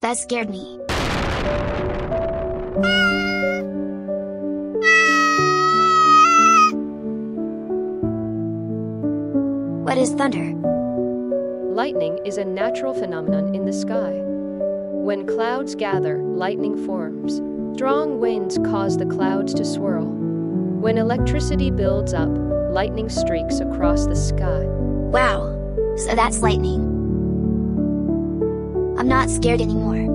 That scared me. What is thunder? Lightning is a natural phenomenon in the sky. When clouds gather, lightning forms. Strong winds cause the clouds to swirl. When electricity builds up, lightning streaks across the sky. Wow, so that's lightning. I'm not scared anymore.